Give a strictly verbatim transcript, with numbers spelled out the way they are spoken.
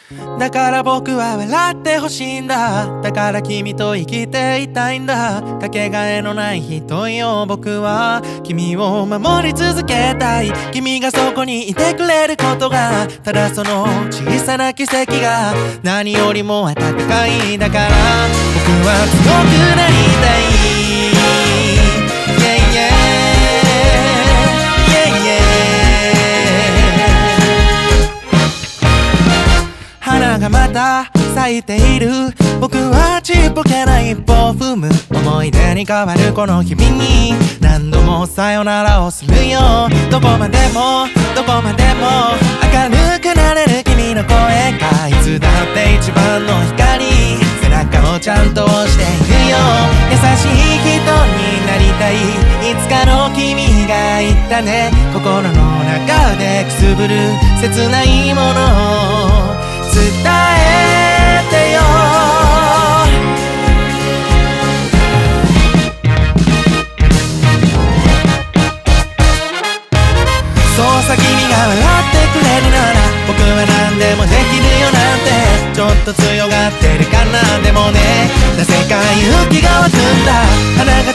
だから僕は笑ってほしいんだ。だから君と生きていたいんだ。かけがえのない人よ僕は。君を守り続けたい。君がそこにいてくれることが、ただその小さな奇跡が何よりも温かい。だから僕は強くなりたい。Yeah, yeah, yeah, yeah. 花がまた咲いている。僕はちっぽけな一歩を踏む。思い出に変わるこの日々に何度もさよならをするよ。どこまでもどこまでも明るくなれる君の声がいつだって一番の光。背中をちゃんと押しているよ。優しい人になりたい。いつかの君が言ったね。心の中でくすぶる切ないものを伝えてよ。そうさ君が笑ってくれるなら僕は何でもできるよなんて。ちょっと強がってるかな。でもねなぜか勇気が湧くんだ。花